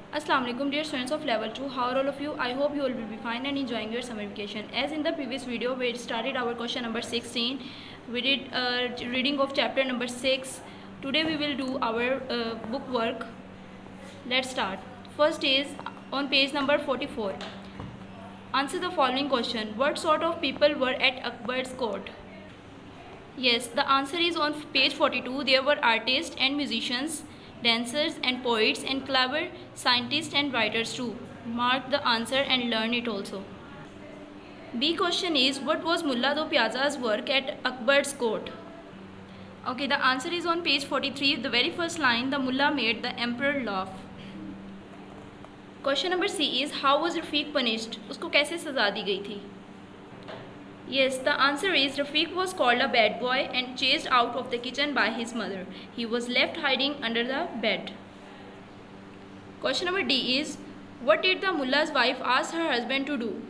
Assalamu alaikum dear students of level 2. How are all of you? I hope you all will be fine and enjoying your summer vacation. As in the previous video we started our question number 16. We did reading of chapter number 6. Today we will do our book work. Let's start. First is on page number 44. Answer the following question. What sort of people were at Akbar's court? Yes, the answer is on page 42. There were artists and musicians, dancers and poets, and clever scientists and writers too. Mark the answer and learn it also. B question is, what was Mullah Do Piazza's work at Akbar's court? Okay, the answer is on page 43. The very first line, the mullah made the emperor laugh. Question number C is, how was Rafiq punished? उसको कैसे सजा दी गई थी? Yes, the answer is Rafiq was called a bad boy and chased out of the kitchen by his mother. He was left hiding under the bed. Question number D is, what did the mullah's wife ask her husband to do?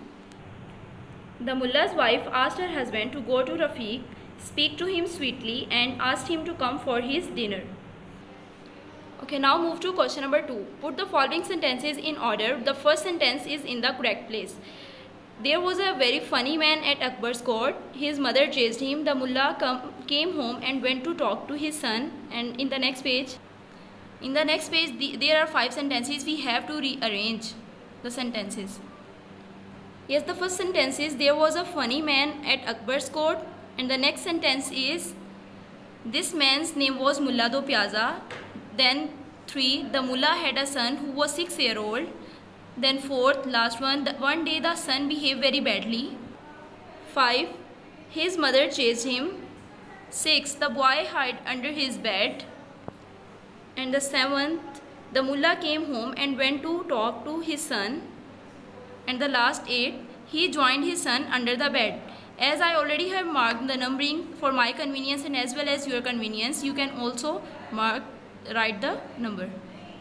The mullah's wife asked her husband to go to Rafiq, speak to him sweetly and asked him to come for his dinner. Okay, now move to question number 2. Put the following sentences in order. The first sentence is in the correct place. There was a very funny man at Akbar's court. His mother chased him. The mullah came home and went to talk to his son. And in the next page, there are 5 sentences. We have to rearrange the sentences. Yes, the first sentence is, there was a funny man at Akbar's court. And the next sentence is, this man's name was Mullah Do Piazza. Then 3, the mullah had a son who was 6-year-old. Then 4th, last one, one day the son behaved very badly. 5, his mother chased him. 6, the boy hid under his bed. And the 7th, the mullah came home and went to talk to his son. And the last 8, he joined his son under the bed. As I already have marked the numbering for my convenience and as well as your convenience, you can also write the number.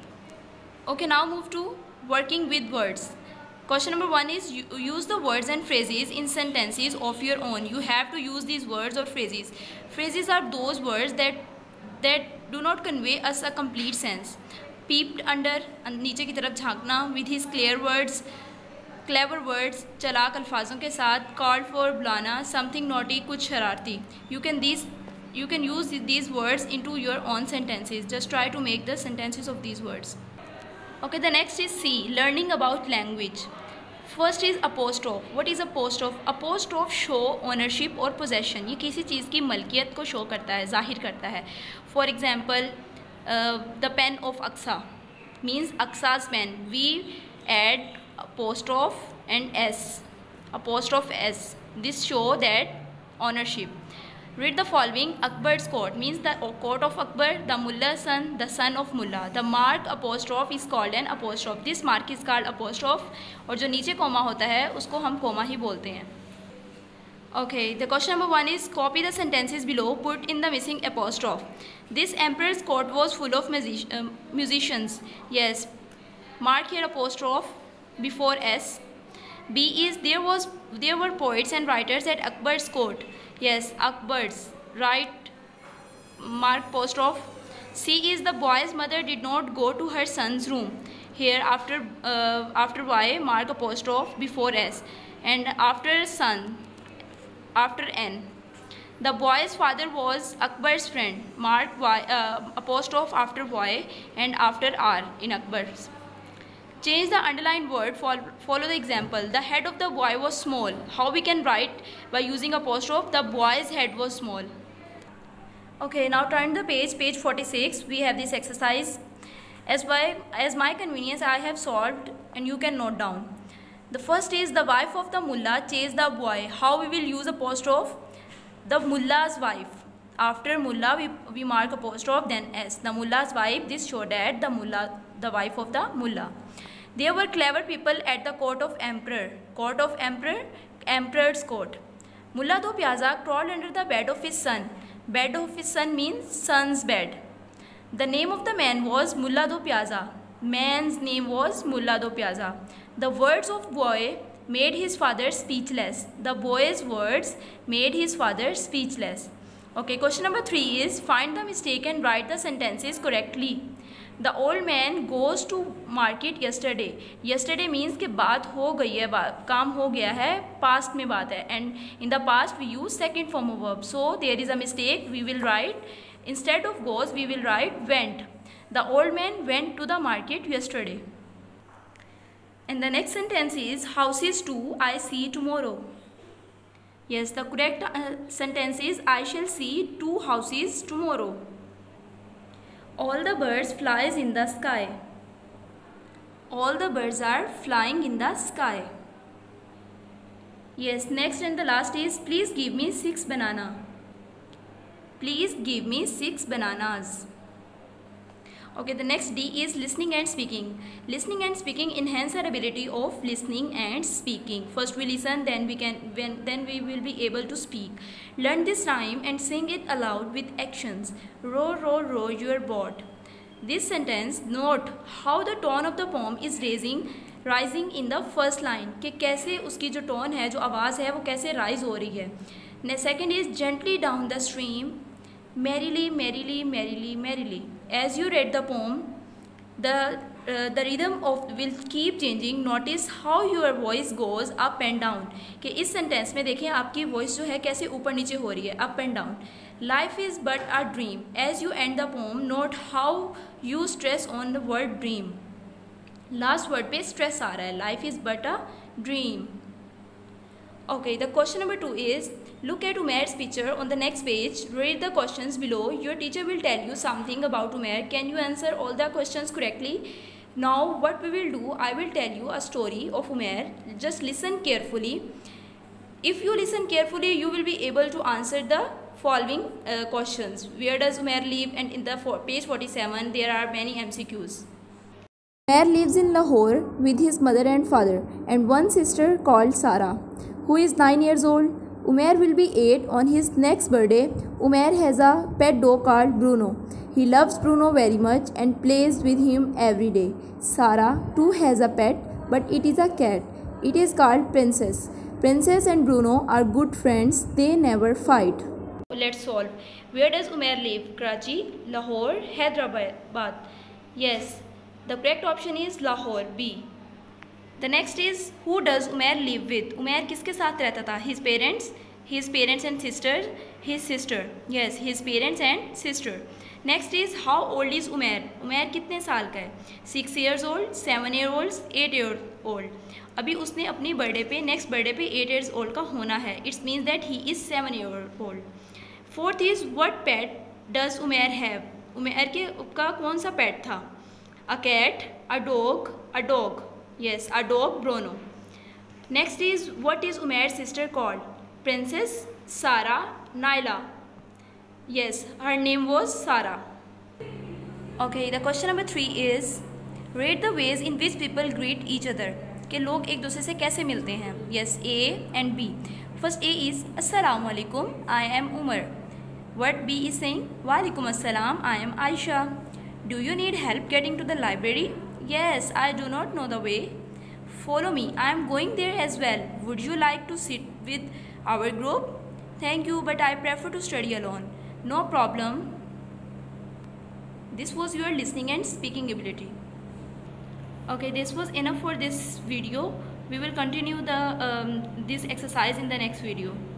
Okay, now move to working with words. Question number 1 is, use the words and phrases in sentences of your own. You have to use these words or phrases. Phrases are those words that do not convey us a complete sense. Peeped under, नीचे की तरफ झांकना, with his clear words, clever words, चालाक अल्फाजों के साथ, called for बुलाना, something naughty, कुछ शरारती. You can use these words into your own sentences. Just try to make the sentences of these words. Okay, the next is C, learning about language. First is apostrophe. What is apostrophe? Apostrophe show ownership or possession. ये किसी चीज़ की मलकियत को show करता है, जाहिर करता है. For example, the pen of Aqsa means Aqsa's pen. We add apostrophe and S. Apostrophe S. This show that ownership. Read the following. Akbar's court means the court of Akbar, the mullah's son, the son of mullah. The mark apostrophe is called an apostrophe. This mark is called apostrophe. और जो नीचे comma होता है उसको हम comma ही बोलते हैं. Okay, the question number 1 is, copy the sentences below, put in the missing apostrophe. This emperor's court was full of musicians. Yes, mark here apostrophe before S. B is, there were poets and writers at Akbar's court. Yes, Akbar's, right, mark apostrophe. C is, the boy's mother did not go to her son's room. Here after Y, mark apostrophe before S, and after son, after N. The boy's father was Akbar's friend. Mark Y, apostrophe after Y and after R in Akbar's. Change the underlined word, follow the example. The head of the boy was small. How we can write by using apostrophe? The boy's head was small. Okay, now turn the page 46. We have this exercise. As my convenience, I have solved and you can note down. The first is, the wife of the mullah chased the boy. How we will use apostrophe? The mullah's wife. After mullah, we mark apostrophe, then S. The mullah's wife, this show that the wife of the mullah. There were clever people at the court of emperor. Court of emperor, emperor's court. Mullah Do Piazza crawled under the bed of his son. Bed of his son means son's bed. The name of the man was Mullah Do Piazza. Man's name was Mullah Do Piazza. The words of boy made his father speechless. The boy's words made his father speechless. Okay, question number 3 is, find the mistake and write the sentences correctly. The old man goes to market yesterday. Yesterday means कि बात हो गई है, काम हो गया है, past में बात है. And in the past we use second form of verb. So there is a mistake. We will write instead of goes we will write went. The old man went to the market yesterday. And the next sentence is houses too I see tomorrow. Yes, the correct sentence is I shall see 2 houses tomorrow. All the birds flies in the sky. All the birds are flying in the sky. Yes, next and the last is please give me 6 banana. Please give me 6 bananas. Okay, the next D is listening and speaking. Listening and speaking enhance our ability of listening and speaking. First we listen, then we will be able to speak. Learn this rhyme and sing it aloud with actions. Row, row, row your boat. This sentence, note how the tone of the poem is rising in the first line. कि कैसे उसकी जो tone है, जो आवाज़ है, वो कैसे राइज हो रही है. Second is gently down the stream. Merrily, merrily, merrily, merrily. As you read the poem, the rhythm will keep changing. Notice how your voice goes up and down. कि इस सेंटेंस में देखिए आपकी वॉइस जो है कैसे ऊपर नीचे हो रही है, up and down. Life is but a dream. As you end the poem, note how you stress on the word dream. Last word पे stress आ रहा है. Life is but a dream. Okay, the question number 2 is look at Umair's picture on the next page. Read the questions below. Your teacher will tell you something about Umair. Can you answer all the questions correctly? Now what we will do, I will tell you a story of Umair. Just listen carefully. If you listen carefully, you will be able to answer the following questions. Where does Umair live? And in the page 47 there are many MCQs. Umair lives in Lahore with his mother and father and one sister called Sara, who is 9 years old. Umair will be 8 on his next birthday. Umair has a pet dog called Bruno. He loves Bruno very much and plays with him every day. Sara too has a pet, but it is a cat. It is called Princess. Princess and Bruno are good friends. They never fight. Let's solve. Where does Umair live? Karachi, Lahore, Hyderabad. Yes, the correct option is Lahore, B. The next is who does Umair live with? Umair किसके साथ रहता था? His parents and sisters. His sister. Yes, his parents and sister. Next is how old is Umair? Umair कितने साल का है? 6 years old, 7 years old, 8 years old. अभी उसने अपनी बर्थडे पे नेक्स्ट बर्थडे पे 8 years old का होना है. It means that he is 7 years old. Fourth is what pet does Umair have? Umair का कौन सा पेट था? A cat, a dog. Yes, a dog, Bruno. Next is what is Umair's sister called? Princess, Sara, Naila. Yes, her name was Sara. Okay, the question number 3 is rate the ways in which people greet each other. कि लोग एक दूसरे से कैसे मिलते हैं. Yes, A and B. First A is Assalamu alaikum, I am Umar. What B is saying? Wa alaikum assalam, I am Aisha. Do you need help getting to the library? Yes, I do not know the way. Follow me, I am going there as well. Would you like to sit with our group? Thank you, but I prefer to study alone. No problem. This was your listening and speaking ability. Okay, this was enough for this video. We will continue this exercise in the next video.